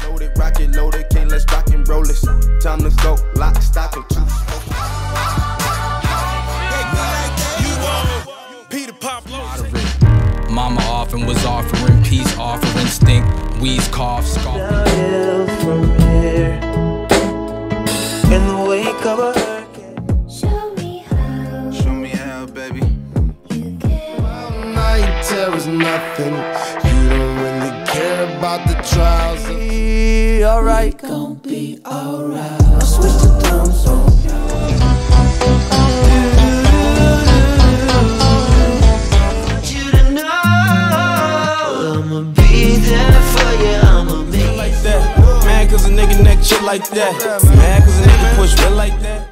Loaded, rocket loaded, okay, let's rock and roll this. Time to go, lock, stock, and two. Peter Pop Mama often was offering peace, offering stink, wheeze, cough, scoff. Downhill from here, in the wake of a hurricane. Show me how, baby. All night there was nothing. You don't really care about the trials. Be alright, gon' be alright. I'll switch the drums on. Like that, man, cause a nigga neck shit like that. Man, cause a nigga push real like that.